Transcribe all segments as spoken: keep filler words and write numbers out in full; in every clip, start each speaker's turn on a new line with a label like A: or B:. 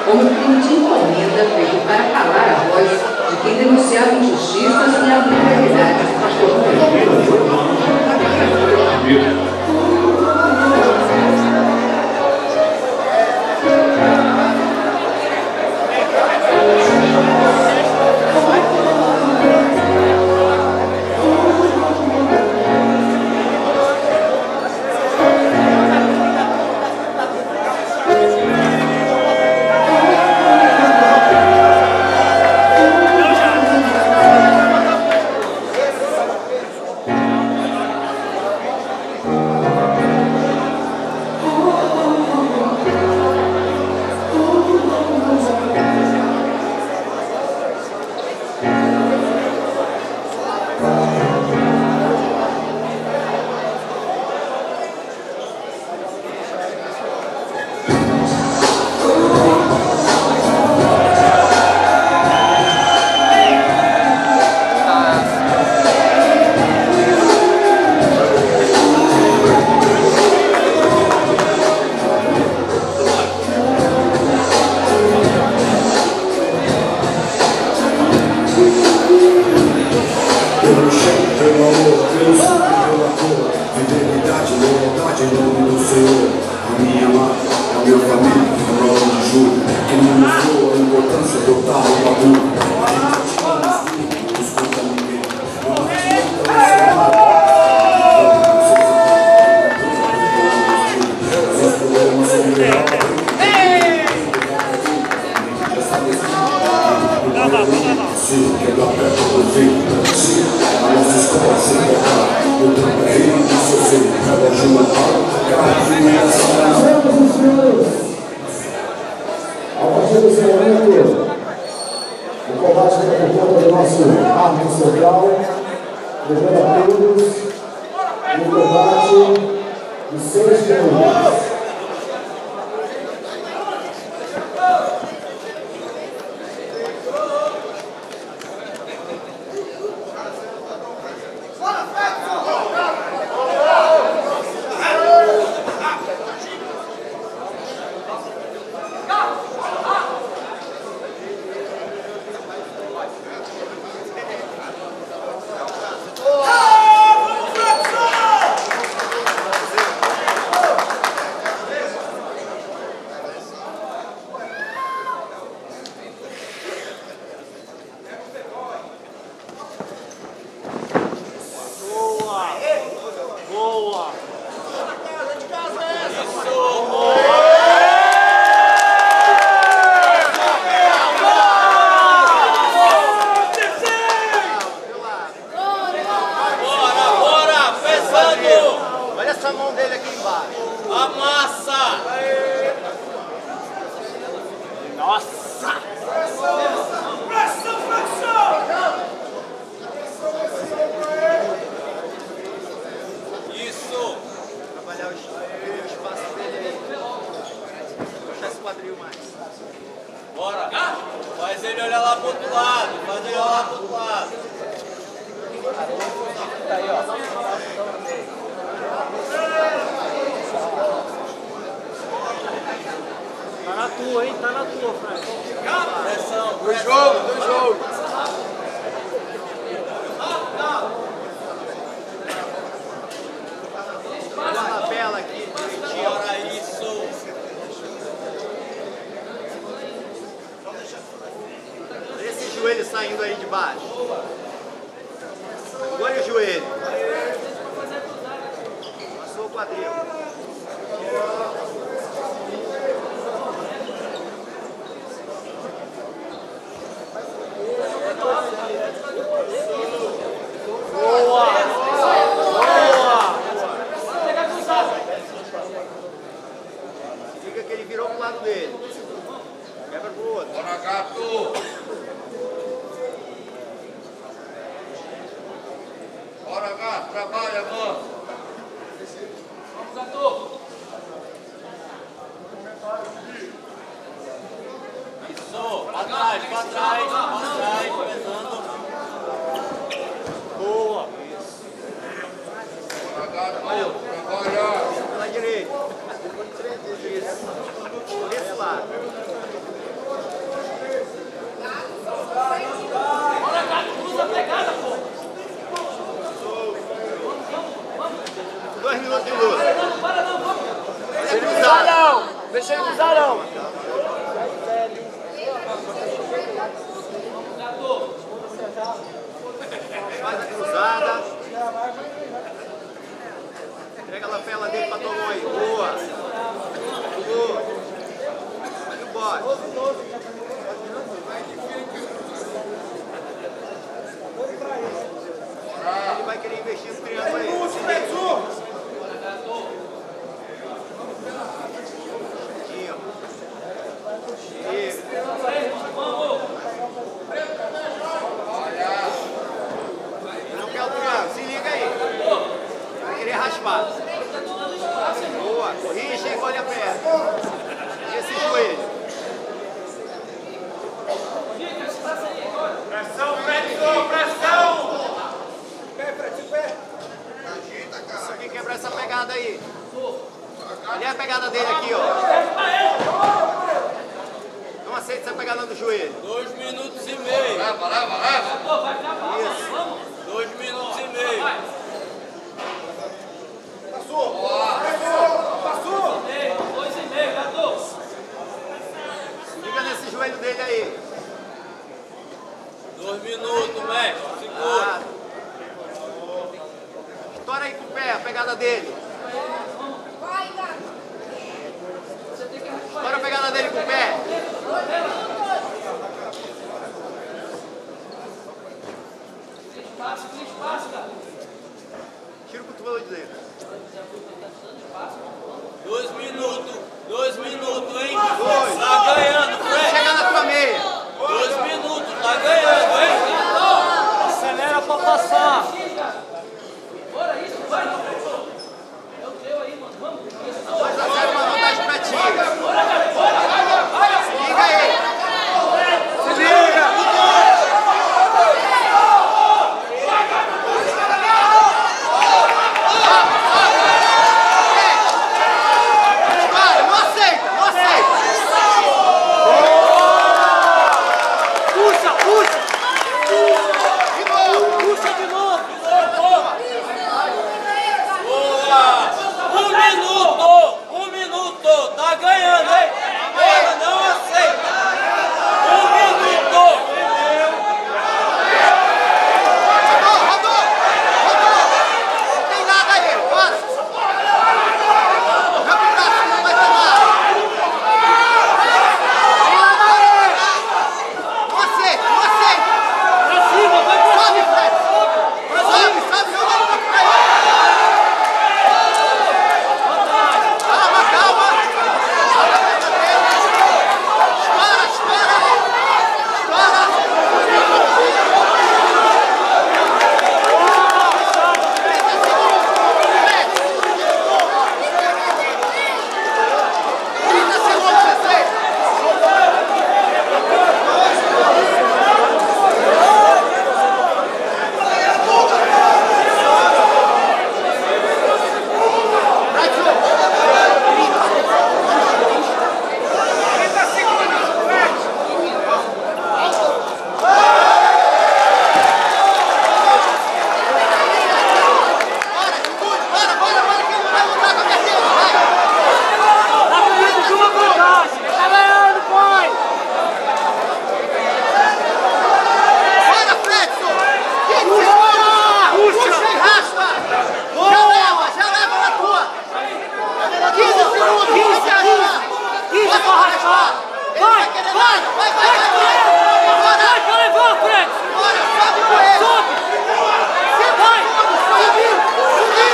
A: como crime de encomenda feito para calar a voz de quem denunciava injustiças e arbitrariedades do pastor Moreira.
B: Pela direita. Isso. Desse lado. Ele vai querer investir no triângulo aí. Aqui, ó. Isso. Não quer o triângulo, se liga aí. Vai querer raspar. Boa, corrige e encolhe a perna. Esse joelho.
C: Pressão, pressão, pressão!
B: Isso aqui quebra essa pegada aí. Olha a pegada dele aqui, ó. Não aceita essa pegada do joelho.
C: Dois minutos e meio.
A: Leva, leva, leva.
B: Isso.
C: Dois minutos e meio.
B: Passou. Passou.
C: Dois e meio, gato.
B: Liga nesse joelho dele aí.
C: Dois minutos, mestre. Segura.
B: Ah. Estoura aí com o pé, a pegada dele. Estoura a pegada dele com o pé. Tira o cotovelo de dentro.
C: Dois minutos. Dois minutos, hein?
B: Dois.
C: Tá ganhando, Fred.
B: Chega na tua meia.
C: Dois minutos. Tá ganhando, hein? Acelera pra passar.
B: dois a zero, uma vantagem pra ti. Se liga aí. Se liga. Para, não aceita, não aceita.
C: Puxa, puxa.
B: De novo.
C: Puxa de novo. Boa. Um minuto. Um minuto. Tá ganhando, hein? Agora não aceita. Um minuto.
B: Rodou, rodou, rodou. Não tem nada aí, para. Joga o braço, não vai ter nada. Não aceita, não aceita.
C: Pra cima, vai pra
B: Sobe,
C: cima.
B: Fred. Sobe, sobe, joga ele pra cá. Calma, calma. Espera, espera. Espera. trinta segundos, aceita. Bora, segura, bora, bora, bora, que ele não vai lutar com a terceira, vai.
C: Tá ganhando de uma vantagem. Tá ganhando, pai.
B: Bora, Fredson! quinze segundos! Puxa e raspa! Já leva, já leva na tua! quinze segundos! quinze segundos!
C: quinze pra raspar.
B: Ele vai querer nada! Vai, vai, vai! Vai, bora!
C: Vai pra levar, Fred.
B: Bora, sobe com ele!
C: Sobe.
B: cinco segundos! Subiu! Subiu!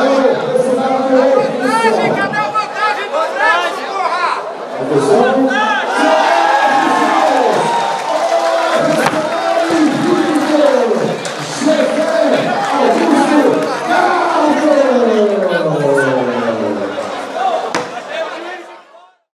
D: Cadê a vantagem do Fred, porra?